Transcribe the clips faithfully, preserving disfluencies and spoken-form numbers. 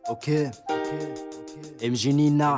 Ok, M J Nina,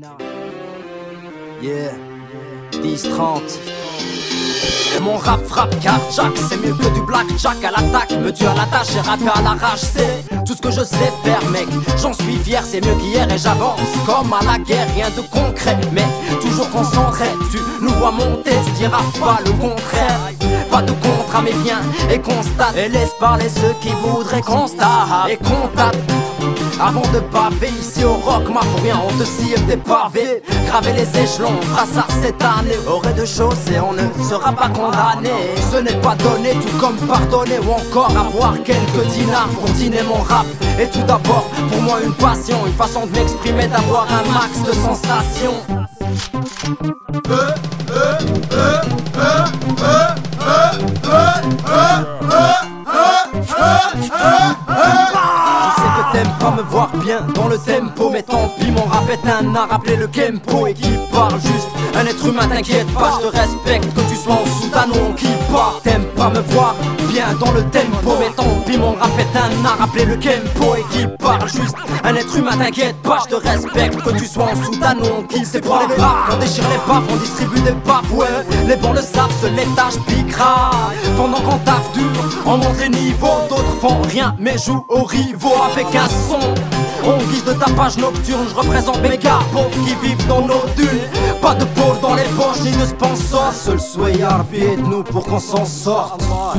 yeah, dix trente. Et mon rap frappe carjack, c'est mieux que du blackjack à l'attaque. Me tue à la tâche et rapper à l'arrache, c'est tout ce que je sais faire mec. J'en suis fier, c'est mieux qu'hier et j'avance comme à la guerre, rien de concret mais toujours concentré. Tu nous vois monter, tu diras pas le contraire. Pas de contrat mais viens et constate, et laisse parler ceux qui voudraient constat et contate. Avant de paver ici au rock, ma pour rien on te scie des pavés. Graver les échelons, brassard cette année. Au rez-de-chaussée on ne sera pas condamné. Ce n'est pas donné, tout comme pardonner ou encore avoir quelques dinars pour dîner mon rap. Et tout d'abord, pour moi une passion, une façon de m'exprimer, d'avoir un max de sensations. Euh, euh, euh, euh, euh, euh, euh, euh, T'aimes pas me voir bien dans le tempo, mais tant pis, mon rap est un art, appelé le Kempo. Et qui parle juste, un être humain, t'inquiète pas, je te respecte, que tu sois en soutane ou en kippa. T'aimes pas me voir bien dans le tempo, mais tant pis, mon rap est un art, appelé le Kempo. Et qui parle juste, un être humain, t'inquiète pas, je te respecte, que tu sois en soutane ou en kippa. C'est pour les baffes, on déchire les baffes, on distribue des baffes, ouais. Les bons le savent, se l'étage piquera. Pendant qu'on taffe dur, on monte les niveaux, d'autres font rien, mais jouent aux rivaux avec un son. On guise de tapage nocturne, je représente mes gars pauvres qui vivent dans nos dunes. Pas de pôle dans les poches ni de sponsor. Seul souhait de nous pour qu'on s'en sorte. Oh,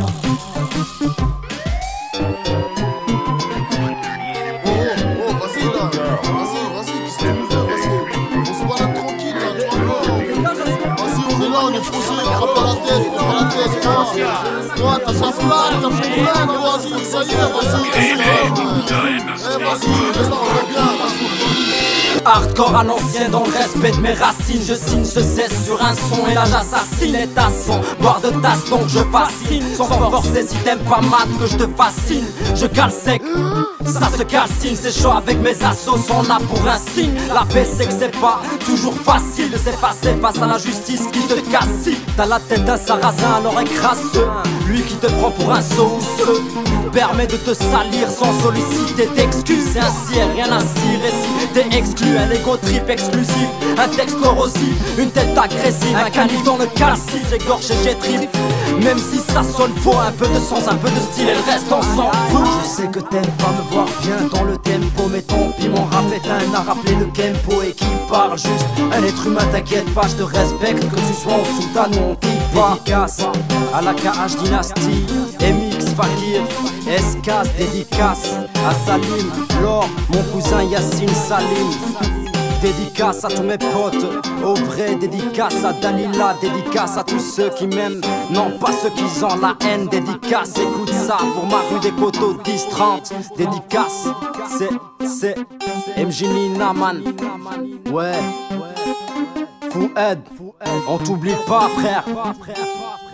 oh, vas-y là, vas-y, vas-y, qui se fait bouger, vas-y. On se balade tranquille là, tranquille. Vas-y, on est là, on est foussé, on frappe à la tête, on frappe à la tête, toi. Toi, t'as sa flamme, t'as fait flingue, vas-y, ça y est, vas-y, vas-y. Eh, vas-y, laisse-la, on va bien, vas-y. Hardcore à l'ancien dans le respect de mes racines. Je signe, je cesse sur un son et là j'assassine les tassons. Boire de tasse donc je fascine. Sans forcer si t'aimes pas mat que je te fascine. Je cale sec, ça se calcine. C'est chaud avec mes assos, on a pour un signe. La paix c'est que c'est pas toujours facile de s'effacer face à la justice qui te casse. T'as la tête d'un sarrasin alors écraseux. Lui qui te prend pour un sauceux permet de te salir sans solliciter d'excuses. C'est ainsi et rien à cirer si t'es exclu. Un ego trip exclusif, un texte corrosif, une tête agressive, un calife dans le calcif. J'égorge et j'étripe, même si ça sonne faux. Un peu de sens, un peu de style et le reste on s'en fout. Je sais que t'aimes pas me voir bien dans le tempo, mais tant pis, mon rap est un art, rappelé le Kempo. Et qui parle juste, un être humain, t'inquiète pas, je te respecte, que tu sois en soutane ou en kippa. Dédicace à la K H Dynasty, M X Fakir, S K dédicace à Salim, Flore, mon cousin Yassine Salim. Dédicace à tous mes potes, au vrai, dédicace à Dalila, dédicace à tous ceux qui m'aiment, non pas ceux qui ont la haine. Dédicace, écoute ça pour ma rue des Coteaux dix trente. Dédicace, c'est, c'est M J Nina man. Ouais, Foued, on t'oublie pas frère.